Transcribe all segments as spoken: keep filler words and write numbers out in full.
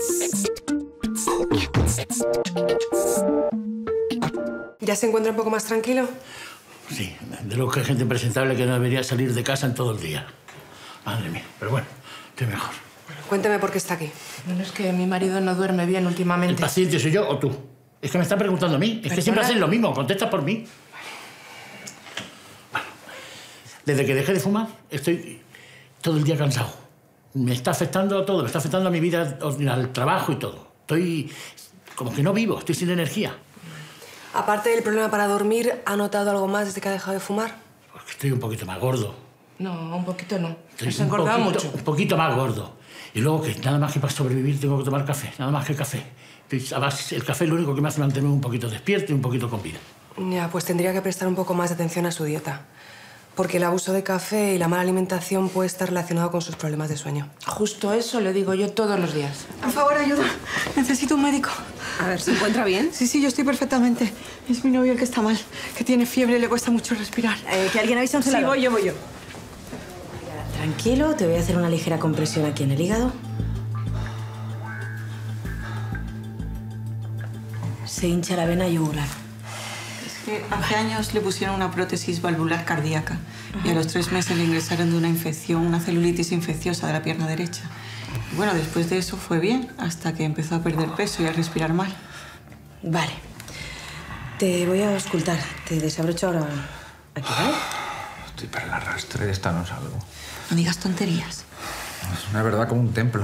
¿Ya se encuentra un poco más tranquilo? Sí, de lo que hay gente impresentable que no debería salir de casa en todo el día. Madre mía, pero bueno, estoy mejor. Bueno, cuénteme por qué está aquí. Bueno, es que mi marido no duerme bien últimamente. ¿El paciente soy yo o tú? Es que me está preguntando a mí. Es ¿Perdona? que siempre hacen lo mismo. Contesta por mí. Bueno, desde que dejé de fumar, estoy todo el día cansado. Me está afectando a todo. Me está afectando a mi vida, al trabajo y todo. Estoy como que no vivo. Estoy sin energía. Aparte del problema para dormir, ¿ha notado algo más desde que ha dejado de fumar? Pues que estoy un poquito más gordo. No, un poquito no. Estoy Se ha engordado un poquito, mucho. Un poquito más gordo. Y luego que nada más que para sobrevivir tengo que tomar café. Nada más que café. Además, el café es lo único que me hace mantenerme un poquito despierto y un poquito con vida. Ya, pues tendría que prestar un poco más de atención a su dieta. Porque el abuso de café y la mala alimentación puede estar relacionado con sus problemas de sueño. Justo eso le digo yo todos los días. Por favor, ayuda. Necesito un médico. A ver, ¿se encuentra bien? Sí, sí, yo estoy perfectamente. Es mi novio el que está mal, que tiene fiebre y le cuesta mucho respirar. Eh, ¿Que alguien avise a un Sí, celador? voy yo, voy yo. Tranquilo, te voy a hacer una ligera compresión aquí en el hígado. Se hincha la vena yugular. Es que hace años le pusieron una prótesis valvular cardíaca y a los tres meses le ingresaron de una infección, una celulitis infecciosa de la pierna derecha. Y bueno, después de eso fue bien, hasta que empezó a perder peso y a respirar mal. Vale. Te voy a auscultar. Te desabrocho ahora aquí, ¿vale? Estoy para el arrastre, de esta no salgo. No digas tonterías. Es una verdad como un templo.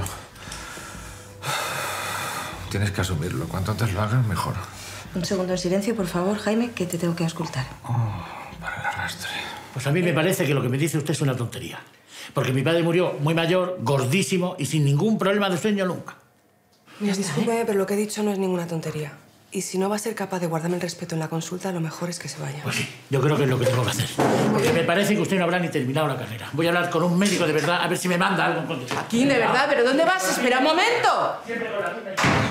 Tienes que asumirlo. Cuanto antes lo hagas, mejor. Un segundo en silencio, por favor, Jaime, que te tengo que auscultar. Oh, para el arrastre. Pues a mí me parece que lo que me dice usted es una tontería. Porque mi padre murió muy mayor, gordísimo y sin ningún problema de sueño nunca. Mira, discúlpeme, pero lo que he dicho no es ninguna tontería. Y si no va a ser capaz de guardarme el respeto en la consulta, lo mejor es que se vaya. Pues sí, yo creo que es lo que tengo que hacer. Porque me parece que usted no habrá ni terminado la carrera. Voy a hablar con un médico de verdad a ver si me manda algo en condición. Aquí, de verdad, ¿pero dónde vas? ¡Espera un momento! Siempre con la misma.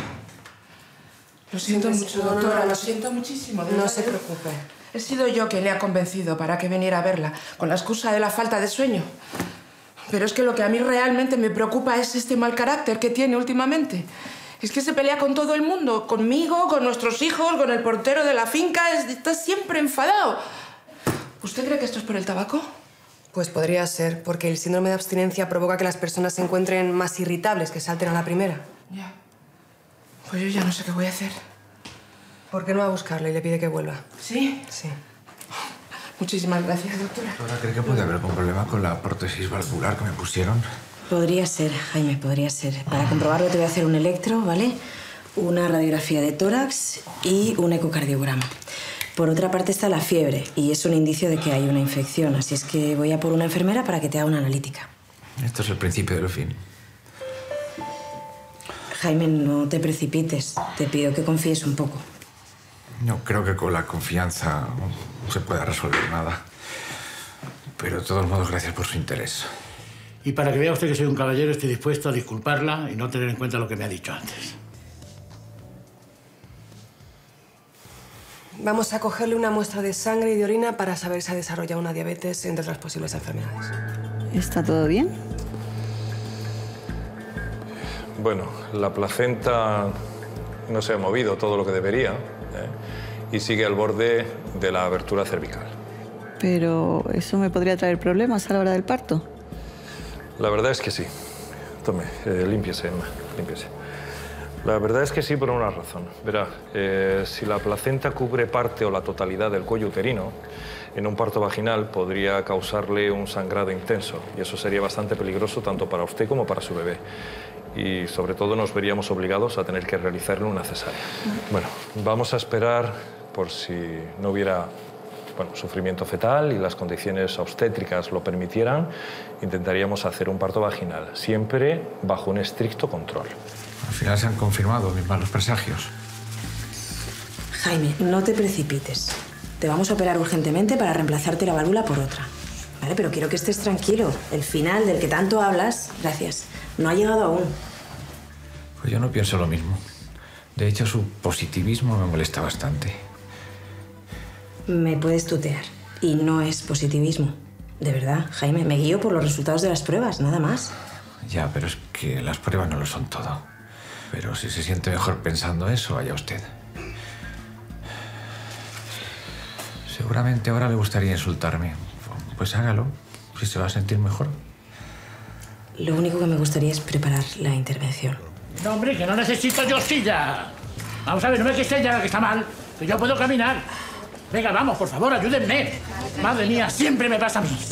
Lo siento mucho, doctora, lo siento muchísimo. de No verdad. se preocupe. He sido yo quien le ha convencido para que viniera a verla, con la excusa de la falta de sueño. Pero es que lo que a mí realmente me preocupa es este mal carácter que tiene últimamente. Es que se pelea con todo el mundo, conmigo, con nuestros hijos, con el portero de la finca. Es- está siempre enfadado. ¿Usted cree que esto es por el tabaco? Pues podría ser, porque el síndrome de abstinencia provoca que las personas se encuentren más irritables, que salten a la primera. Ya. Pues yo ya no sé qué voy a hacer. ¿Por qué no va a buscarle y le pide que vuelva? ¿Sí? Sí. Muchísimas gracias, doctora. ¿Ahora cree que puede haber algún problema con la prótesis valvular que me pusieron? Podría ser, Jaime, podría ser. Para comprobarlo te voy a hacer un electro, ¿vale? Una radiografía de tórax y un ecocardiograma. Por otra parte está la fiebre y es un indicio de que hay una infección, así es que voy a por una enfermera para que te haga una analítica. Esto es el principio del fin. Jaime, no te precipites. Te pido que confíes un poco. No creo que con la confianza se pueda resolver nada. Pero de todos modos, gracias por su interés. Y para que vea usted que soy un caballero, estoy dispuesto a disculparla y no tener en cuenta lo que me ha dicho antes. Vamos a cogerle una muestra de sangre y de orina para saber si ha desarrollado una diabetes, entre otras posibles enfermedades. ¿Está todo bien? Bueno, la placenta no se ha movido todo lo que debería, ¿eh? Y sigue al borde de la abertura cervical. Pero eso me podría traer problemas a la hora del parto. La verdad es que sí. Tome, eh, límpiese, Emma, límpiese. La verdad es que sí por una razón. Verá, eh, si la placenta cubre parte o la totalidad del cuello uterino, en un parto vaginal podría causarle un sangrado intenso y eso sería bastante peligroso tanto para usted como para su bebé. Y sobre todo nos veríamos obligados a tener que realizarle una cesárea. Bueno, vamos a esperar por si no hubiera bueno, sufrimiento fetal y las condiciones obstétricas lo permitieran, intentaríamos hacer un parto vaginal, siempre bajo un estricto control. Al final se han confirmado mis malos presagios. Jaime, no te precipites. Te vamos a operar urgentemente para reemplazarte la válvula por otra. Vale, pero quiero que estés tranquilo. El final del que tanto hablas, gracias, no ha llegado aún. Pues yo no pienso lo mismo. De hecho, su positivismo me molesta bastante. Me puedes tutear. Y no es positivismo. De verdad, Jaime, me guío por los resultados de las pruebas, nada más. Ya, pero es que las pruebas no lo son todo. Pero si se siente mejor pensando eso, vaya usted. Seguramente ahora le gustaría insultarme. Pues hágalo, si se va a sentir mejor. Lo único que me gustaría es preparar la intervención. No, hombre, que no necesito yo silla. Vamos a ver, no me quejéis ya que está mal, que yo puedo caminar. Venga, vamos, por favor, ayúdenme. Madre mía, siempre me pasa a mí.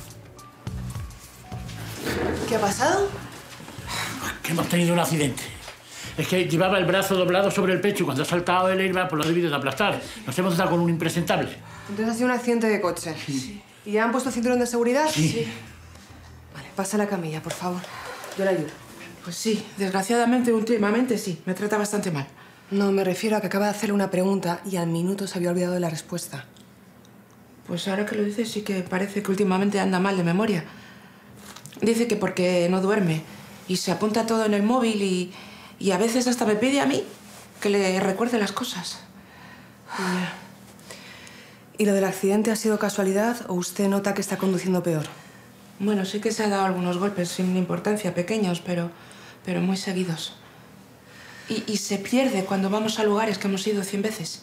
¿Qué ha pasado? Que hemos tenido un accidente. Es que llevaba el brazo doblado sobre el pecho y cuando ha saltado el airbag, pues lo ha debido de aplastar. Nos hemos dado con un impresentable. Entonces ha sido un accidente de coche. Sí. ¿Y ya han puesto el cinturón de seguridad? Sí. Sí. Vale, pasa a la camilla, por favor. Yo la ayudo. Pues sí, desgraciadamente, últimamente sí. Me trata bastante mal. No, me refiero a que acaba de hacerle una pregunta y al minuto se había olvidado de la respuesta. Pues ahora que lo dices, sí que parece que últimamente anda mal de memoria. Dice que porque no duerme y se apunta todo en el móvil y, y a veces hasta me pide a mí que le recuerde las cosas. Ya. ¿Y lo del accidente ha sido casualidad o usted nota que está conduciendo peor? Bueno, sí que se ha dado algunos golpes sin importancia, pequeños, pero, pero muy seguidos. Y, y se pierde cuando vamos a lugares que hemos ido cien veces.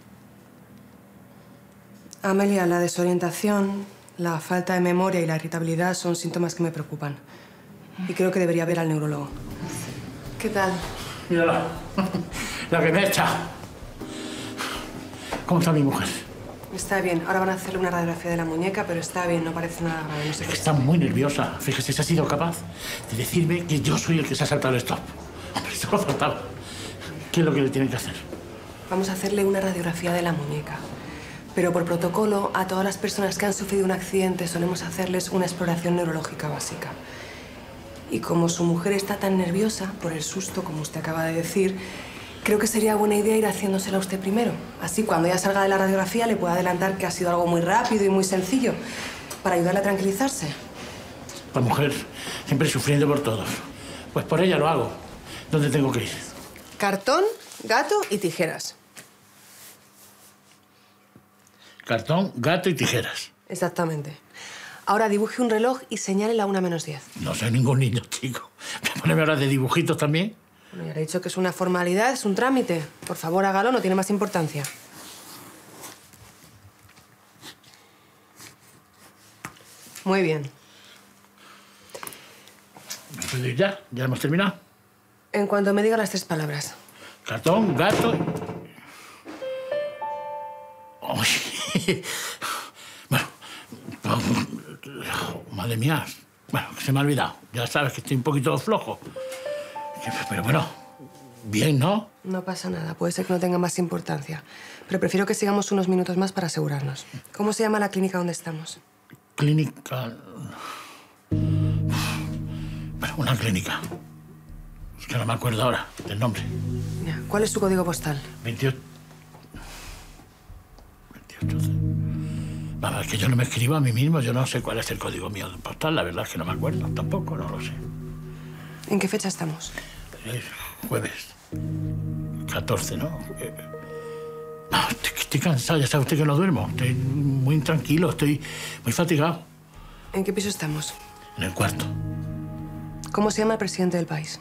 Amelia, la desorientación, la falta de memoria y la irritabilidad son síntomas que me preocupan. Y creo que debería ver al neurólogo. ¿Qué tal? Mírala, la que me echa. ¿Cómo está mi mujer? Está bien. Ahora van a hacerle una radiografía de la muñeca, pero está bien, no parece nada grave. No sé Es qué que está muy nerviosa. Fíjese, se ha sido capaz de decirme que yo soy el que se ha saltado el stop. Hombre, eso lo faltaba. ¿Qué es lo que le tienen que hacer? Vamos a hacerle una radiografía de la muñeca. Pero por protocolo, a todas las personas que han sufrido un accidente solemos hacerles una exploración neurológica básica. Y como su mujer está tan nerviosa por el susto, como usted acaba de decir, creo que sería buena idea ir haciéndosela a usted primero. Así, cuando ella salga de la radiografía, le puedo adelantar que ha sido algo muy rápido y muy sencillo, para ayudarle a tranquilizarse. La mujer, siempre sufriendo por todos. Pues por ella lo hago. ¿Dónde tengo que ir? Cartón, gato y tijeras. Cartón, gato y tijeras. Exactamente. Ahora dibuje un reloj y señale la una menos diez. No soy ningún niño, chico. ¿Me poneme ahora de dibujitos también? Bueno, ya le he dicho que es una formalidad, es un trámite. Por favor, hágalo, no tiene más importancia. Muy bien. ¿Me puedo ir ya? ¿Ya hemos terminado? En cuanto me diga las tres palabras. Cartón, gato... Uy. Bueno, madre mía. Bueno, que se me ha olvidado. Ya sabes que estoy un poquito flojo. Pero bueno, bien, ¿no? No pasa nada, puede ser que no tenga más importancia. Pero prefiero que sigamos unos minutos más para asegurarnos. ¿Cómo se llama la clínica donde estamos? Clínica... Bueno, una clínica. Es que no me acuerdo ahora del nombre. Ya. ¿Cuál es su código postal? veintiocho... veintiocho... Vamos, es que yo no me escribo a mí mismo, yo no sé cuál es el código mío postal, la verdad es que no me acuerdo, tampoco, no lo sé. ¿En qué fecha estamos? Es jueves. catorce, ¿no? Eh, no, estoy, estoy cansado, ya sabe usted que no duermo. Estoy muy intranquilo, estoy muy fatigado. ¿En qué piso estamos? En el cuarto. ¿Cómo se llama el presidente del país?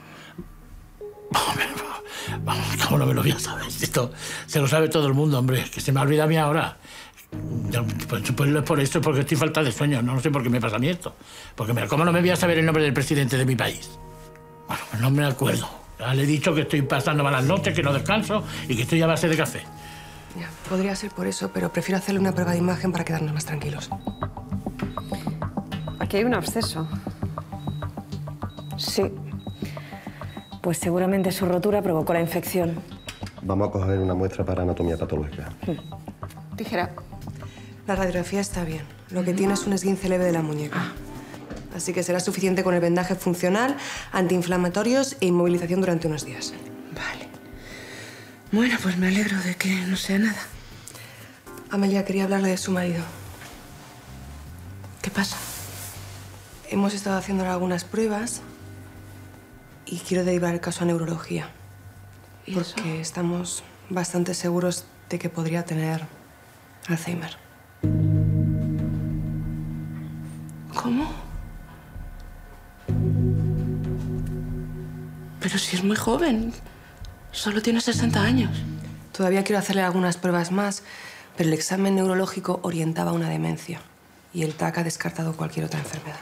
Vamos, ¿cómo no me lo voy a saber? Esto se lo sabe todo el mundo, hombre, que se me ha olvidado a mí ahora. Pues, pues es por esto, porque estoy falta de sueño. No sé por qué me pasa a mí esto. Porque, mira, ¿cómo no me voy a saber el nombre del presidente de mi país? Bueno, pues no me acuerdo. Ya le he dicho que estoy pasando malas noches, que no descanso y que estoy a base de café. Ya, podría ser por eso, pero prefiero hacerle una prueba de imagen para quedarnos más tranquilos. Aquí hay un absceso. Sí. Pues seguramente su rotura provocó la infección. Vamos a coger una muestra para anatomía patológica. Tijera. La radiografía está bien. Lo que tiene es un esguince leve de la muñeca. Así que será suficiente con el vendaje funcional, antiinflamatorios e inmovilización durante unos días. Vale. Bueno, pues me alegro de que no sea nada. Amelia, quería hablarle de su marido. ¿Qué pasa? Hemos estado haciéndole algunas pruebas y quiero derivar el caso a neurología. ¿Y porque eso? estamos bastante seguros de que podría tener Alzheimer. ¿Cómo? Pero si es muy joven. Solo tiene sesenta años. Todavía quiero hacerle algunas pruebas más, pero el examen neurológico orientaba a una demencia. Y el T A C ha descartado cualquier otra enfermedad.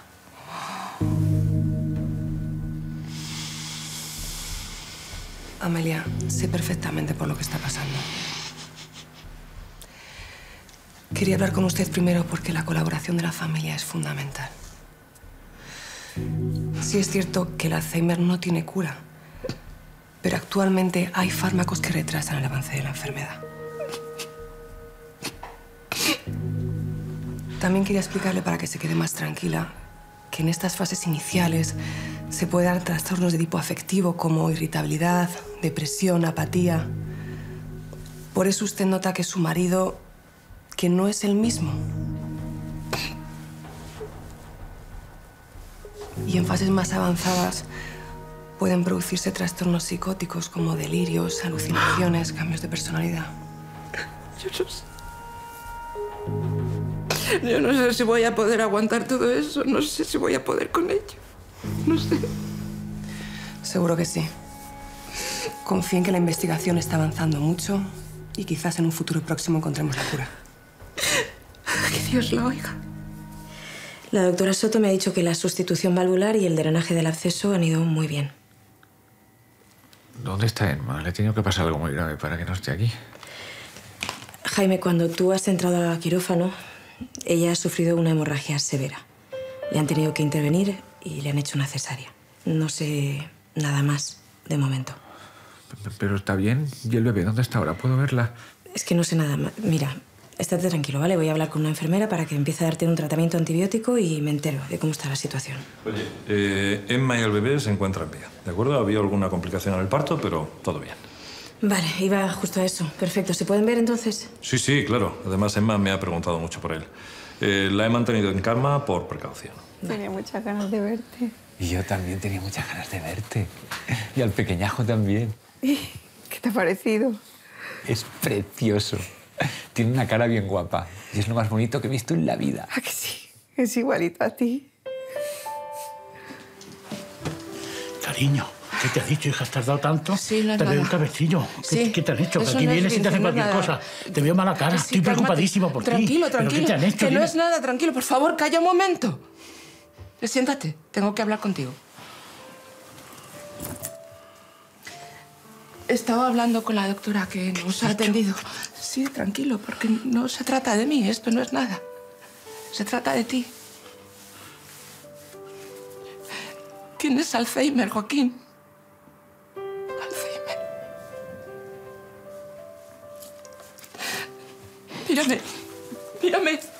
Amelia, sé perfectamente por lo que está pasando. Quería hablar con usted primero porque la colaboración de la familia es fundamental. Sí es cierto que el Alzheimer no tiene cura, pero actualmente hay fármacos que retrasan el avance de la enfermedad. También quería explicarle, para que se quede más tranquila, que en estas fases iniciales se pueden dar trastornos de tipo afectivo como irritabilidad, depresión, apatía. Por eso usted nota que su marido, que no es el mismo. Y en fases más avanzadas pueden producirse trastornos psicóticos como delirios, alucinaciones, cambios de personalidad. Yo no sé. Yo no sé si voy a poder aguantar todo eso. No sé si voy a poder con ello. No sé. Seguro que sí. Confío en que la investigación está avanzando mucho y quizás en un futuro próximo encontremos la cura. Que Dios la oiga. La doctora Soto me ha dicho que la sustitución valvular y el drenaje del absceso han ido muy bien. ¿Dónde está Emma? Le he tenido que pasar algo muy grave para que no esté aquí. Jaime, cuando tú has entrado al quirófano, ella ha sufrido una hemorragia severa. Le han tenido que intervenir y le han hecho una cesárea. No sé nada más de momento. Pero está bien. ¿Y el bebé dónde está ahora? ¿Puedo verla? Es que no sé nada más. Mira, estate tranquilo, ¿vale? Voy a hablar con una enfermera para que empiece a darte un tratamiento antibiótico y me entero de cómo está la situación. Oye, eh, Emma y el bebé se encuentran bien, ¿de acuerdo? Había alguna complicación en el parto, pero todo bien. Vale, iba justo a eso. Perfecto. ¿Se pueden ver entonces? Sí, sí, claro. Además, Emma me ha preguntado mucho por él. Eh, la he mantenido en calma por precaución. Tenía muchas ganas de verte. Y yo también tenía muchas ganas de verte. Y al pequeñajo también. ¿Qué te ha parecido? Es precioso. Tiene una cara bien guapa. Y es lo más bonito que he visto en la vida. ¿A que sí? Es igualito a ti. Cariño, ¿qué te ha dicho, hija? ¿Te has dado tanto? Sí, no es Te veo nada. un cabecillo. ¿Qué, Sí. ¿Qué te han hecho? Que Eso aquí no es vienes y te hacen bien, no es cualquier nada. cosa. Te veo mala cara. Sí, Estoy cálmate. preocupadísimo por ti. Tranquilo, ¿Pero tranquilo. qué te han hecho? Que no Dime. es nada, tranquilo. Por favor, calla un momento. Siéntate. Tengo que hablar contigo. Estaba hablando con la doctora que nos ha atendido. Sí, tranquilo, porque no se trata de mí. Esto no es nada. Se trata de ti. Tienes Alzheimer, Joaquín. Alzheimer. Mírame. Mírame.